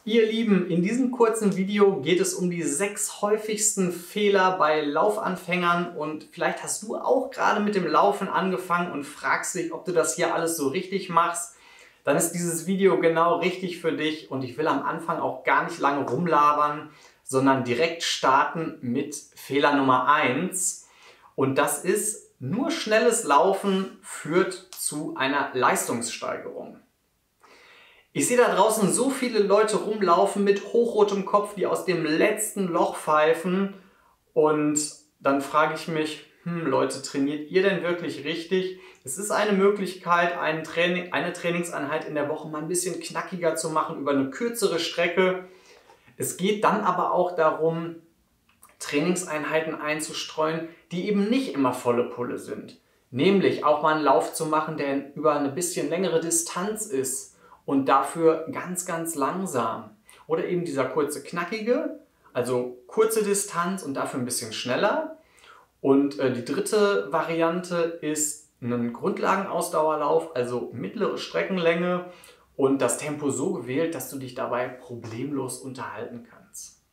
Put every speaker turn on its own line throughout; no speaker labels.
Ihr Lieben, in diesem kurzen Video geht es um die 6 häufigsten Fehler bei Laufanfängern und vielleicht hast du auch gerade mit dem Laufen angefangen und fragst dich, ob du das hier alles so richtig machst. Dann ist dieses Video genau richtig für dich und ich will am Anfang auch gar nicht lange rumlabern, sondern direkt starten mit Fehler Nummer 1 und das ist, nur schnelles Laufen führt zu einer Leistungssteigerung. Ich sehe da draußen so viele Leute rumlaufen mit hochrotem Kopf, die aus dem letzten Loch pfeifen. Und dann frage ich mich, Leute, trainiert ihr denn wirklich richtig? Es ist eine Möglichkeit, eine Trainingseinheit in der Woche mal ein bisschen knackiger zu machen, über eine kürzere Strecke. Es geht dann aber auch darum, Trainingseinheiten einzustreuen, die eben nicht immer volle Pulle sind. Nämlich auch mal einen Lauf zu machen, der über eine bisschen längere Distanz ist. Und dafür ganz, ganz langsam. Oder eben dieser kurze, knackige, also kurze Distanz und dafür ein bisschen schneller. Und die dritte Variante ist ein Grundlagenausdauerlauf, also mittlere Streckenlänge und das Tempo so gewählt, dass du dich dabei problemlos unterhalten kannst.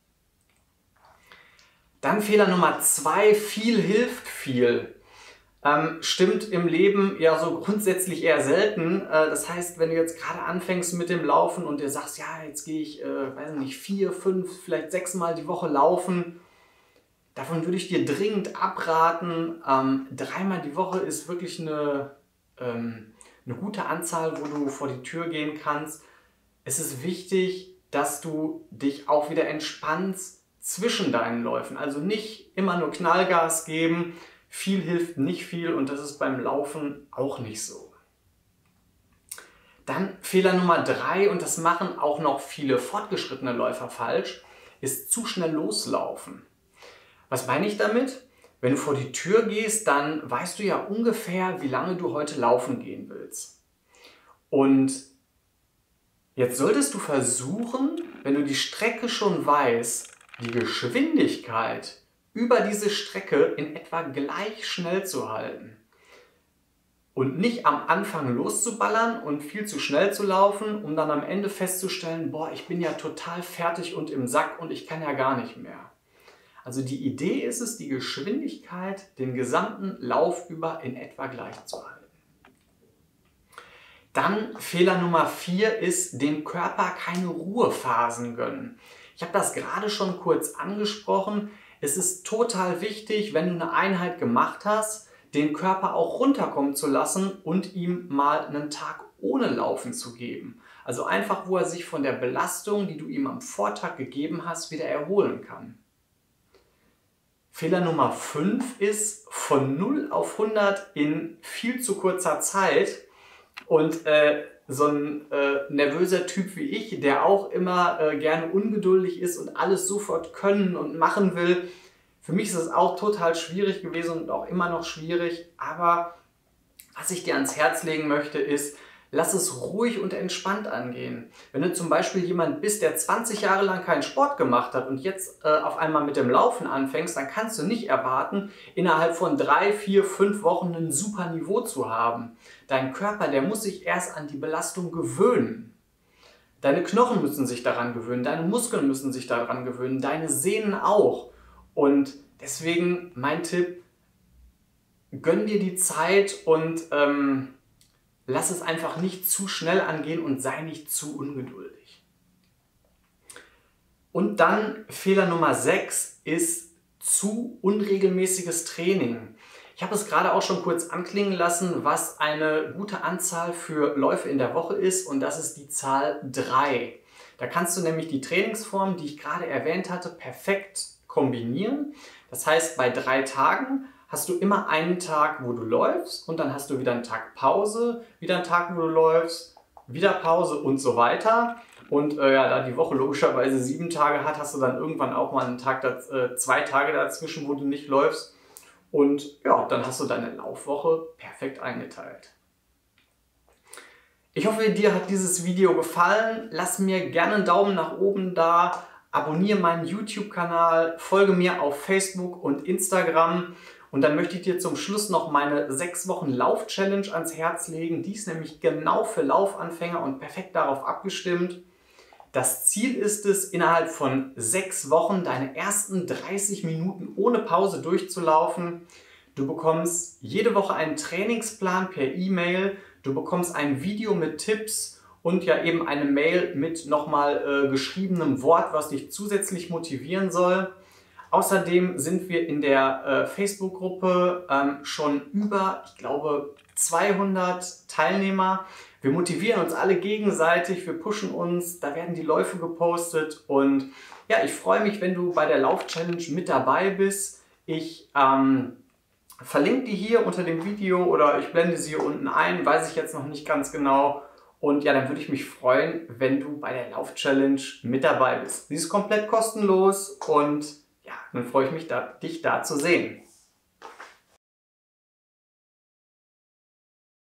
Dann Fehler Nummer 2, viel hilft viel. Stimmt im Leben ja so grundsätzlich eher selten. Das heißt, wenn du jetzt gerade anfängst mit dem Laufen und dir sagst, ja, jetzt gehe ich, weiß nicht, 4, 5, vielleicht 6 Mal die Woche laufen, davon würde ich dir dringend abraten. 3 Mal die Woche ist wirklich eine gute Anzahl, wo du vor die Tür gehen kannst. Es ist wichtig, dass du dich auch wieder entspannst zwischen deinen Läufen. Also nicht immer nur Knallgas geben. Viel hilft nicht viel und das ist beim Laufen auch nicht so. Dann Fehler Nummer 3, und das machen auch noch viele fortgeschrittene Läufer falsch, ist zu schnell loslaufen. Was meine ich damit? Wenn du vor die Tür gehst, dann weißt du ja ungefähr, wie lange du heute laufen gehen willst. Und jetzt solltest du versuchen, wenn du die Strecke schon weißt, die Geschwindigkeit über diese Strecke in etwa gleich schnell zu halten. Und nicht am Anfang loszuballern und viel zu schnell zu laufen, um dann am Ende festzustellen, boah, ich bin ja total fertig und im Sack und ich kann ja gar nicht mehr. Also die Idee ist es, die Geschwindigkeit den gesamten Lauf über in etwa gleich zu halten. Dann Fehler Nummer 4 ist, dem Körper keine Ruhephasen gönnen. Ich habe das gerade schon kurz angesprochen. Es ist total wichtig, wenn du eine Einheit gemacht hast, den Körper auch runterkommen zu lassen und ihm mal einen Tag ohne Laufen zu geben. Also einfach, wo er sich von der Belastung, die du ihm am Vortag gegeben hast, wieder erholen kann. Fehler Nummer 5 ist von 0 auf 100 in viel zu kurzer Zeit. Und so ein nervöser Typ wie ich, der auch immer gerne ungeduldig ist und alles sofort können und machen will, für mich ist es auch total schwierig gewesen und auch immer noch schwierig. Aber was ich dir ans Herz legen möchte, ist, lass es ruhig und entspannt angehen. Wenn du zum Beispiel jemand bist, der 20 Jahre lang keinen Sport gemacht hat und jetzt auf einmal mit dem Laufen anfängst, dann kannst du nicht erwarten, innerhalb von 3, 4, 5 Wochen ein super Niveau zu haben. Dein Körper, der muss sich erst an die Belastung gewöhnen. Deine Knochen müssen sich daran gewöhnen, deine Muskeln müssen sich daran gewöhnen, deine Sehnen auch. Und deswegen mein Tipp, gönn dir die Zeit und lass es einfach nicht zu schnell angehen und sei nicht zu ungeduldig. Und dann Fehler Nummer 6 ist zu unregelmäßiges Training. Ich habe es gerade auch schon kurz anklingen lassen, was eine gute Anzahl für Läufe in der Woche ist, und das ist die Zahl 3. Da kannst du nämlich die Trainingsform, die ich gerade erwähnt hatte, perfekt kombinieren. Das heißt, bei 3 Tagen hast du immer einen Tag, wo du läufst, und dann hast du wieder einen Tag Pause, wieder einen Tag, wo du läufst, wieder Pause und so weiter. Und da die Woche logischerweise 7 Tage hat, hast du dann irgendwann auch mal einen Tag, 2 Tage dazwischen, wo du nicht läufst. Und ja, dann hast du deine Laufwoche perfekt eingeteilt. Ich hoffe, dir hat dieses Video gefallen. Lass mir gerne einen Daumen nach oben da, abonniere meinen YouTube-Kanal, folge mir auf Facebook und Instagram. Und dann möchte ich dir zum Schluss noch meine 6 Wochen Lauf-Challenge ans Herz legen. Die ist nämlich genau für Laufanfänger und perfekt darauf abgestimmt. Das Ziel ist es, innerhalb von 6 Wochen deine ersten 30 Minuten ohne Pause durchzulaufen. Du bekommst jede Woche einen Trainingsplan per E-Mail, du bekommst ein Video mit Tipps und ja eben eine Mail mit nochmal geschriebenem Wort, was dich zusätzlich motivieren soll. Außerdem sind wir in der Facebook-Gruppe schon über, ich glaube, 200 Teilnehmer. Wir motivieren uns alle gegenseitig, wir pushen uns, da werden die Läufe gepostet und ja, ich freue mich, wenn du bei der Lauf-Challenge mit dabei bist. Ich verlinke die hier unter dem Video oder ich blende sie hier unten ein, weiß ich jetzt noch nicht ganz genau. Und ja, dann würde ich mich freuen, wenn du bei der Lauf-Challenge mit dabei bist. Sie ist komplett kostenlos und ja, dann freue ich mich, dich da zu sehen.